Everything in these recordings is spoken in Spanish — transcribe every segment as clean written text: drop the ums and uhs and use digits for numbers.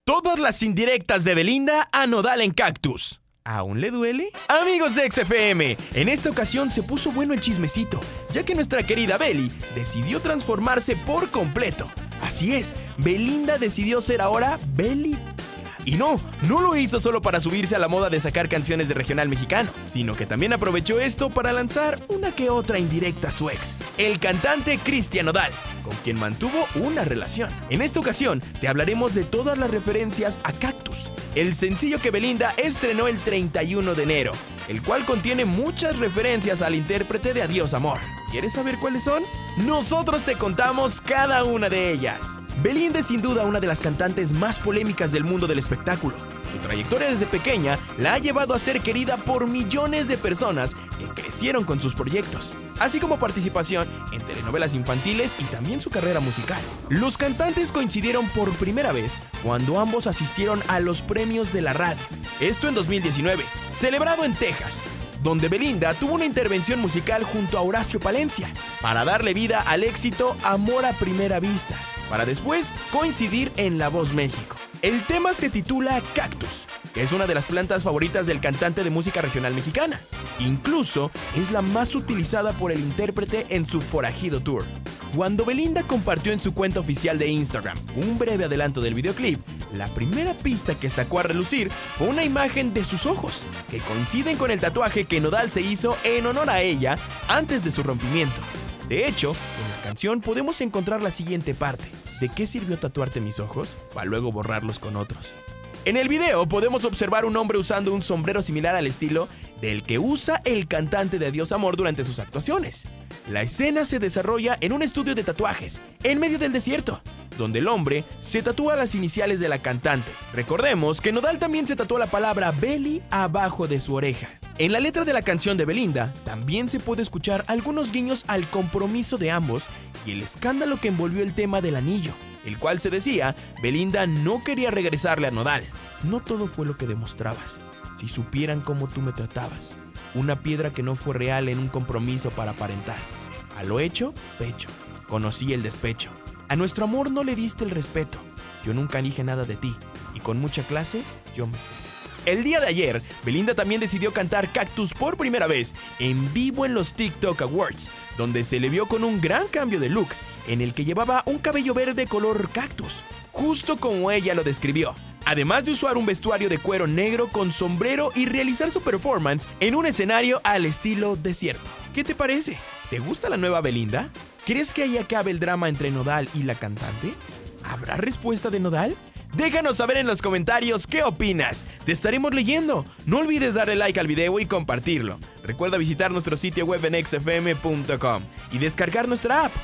Todas las indirectas de Belinda a Nodal en Cactus. ¿Aún le duele? Amigos de XFM, en esta ocasión se puso bueno el chismecito, ya que nuestra querida Beli decidió transformarse por completo. Así es, Belinda decidió ser ahora Beli. Y no lo hizo solo para subirse a la moda de sacar canciones de regional mexicano, sino que también aprovechó esto para lanzar una que otra indirecta a su ex, el cantante Cristian Nodal, con quien mantuvo una relación. En esta ocasión te hablaremos de todas las referencias a Cactus, el sencillo que Belinda estrenó el 31 de enero, el cual contiene muchas referencias al intérprete de Adiós Amor. ¿Quieres saber cuáles son? Nosotros te contamos cada una de ellas. Belinda es sin duda una de las cantantes más polémicas del mundo del espectáculo. Su trayectoria desde pequeña la ha llevado a ser querida por millones de personas que crecieron con sus proyectos, así como participación en telenovelas infantiles y también su carrera musical. Los cantantes coincidieron por primera vez cuando ambos asistieron a los premios de la radio, esto en 2019, celebrado en Texas, donde Belinda tuvo una intervención musical junto a Horacio Palencia para darle vida al éxito Amor a Primera Vista, para después coincidir en La Voz México. El tema se titula Cactus, que es una de las plantas favoritas del cantante de música regional mexicana. Incluso es la más utilizada por el intérprete en su Forajido Tour. Cuando Belinda compartió en su cuenta oficial de Instagram un breve adelanto del videoclip, la primera pista que sacó a relucir fue una imagen de sus ojos, que coinciden con el tatuaje que Nodal se hizo en honor a ella antes de su rompimiento. De hecho, en la canción podemos encontrar la siguiente parte: ¿de qué sirvió tatuarte mis ojos para luego borrarlos con otros? En el video podemos observar un hombre usando un sombrero similar al estilo del que usa el cantante de Adiós Amor durante sus actuaciones. La escena se desarrolla en un estudio de tatuajes, en medio del desierto, donde el hombre se tatúa las iniciales de la cantante. Recordemos que Nodal también se tatuó la palabra Beli abajo de su oreja. En la letra de la canción de Belinda también se puede escuchar algunos guiños al compromiso de ambos y el escándalo que envolvió el tema del anillo, el cual se decía Belinda no quería regresarle a Nodal. No todo fue lo que demostrabas. Si supieran cómo tú me tratabas. Una piedra que no fue real en un compromiso para aparentar. A lo hecho, pecho. Conocí el despecho. A nuestro amor no le diste el respeto. Yo nunca dije nada de ti. Y con mucha clase, yo me fui. El día de ayer, Belinda también decidió cantar Cactus por primera vez en vivo en los TikTok Awards, donde se le vio con un gran cambio de look, en el que llevaba un cabello verde color cactus, justo como ella lo describió. Además de usar un vestuario de cuero negro con sombrero y realizar su performance en un escenario al estilo desierto. ¿Qué te parece? ¿Te gusta la nueva Belinda? ¿Crees que ahí acabe el drama entre Nodal y la cantante? ¿Habrá respuesta de Nodal? Déjanos saber en los comentarios qué opinas. Te estaremos leyendo. No olvides darle like al video y compartirlo. Recuerda visitar nuestro sitio web en xfm.com y descargar nuestra app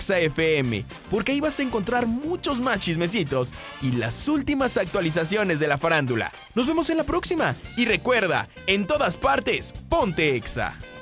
XFM, porque ahí vas a encontrar muchos más chismecitos y las últimas actualizaciones de la farándula. Nos vemos en la próxima y recuerda, en todas partes, ponte Exa.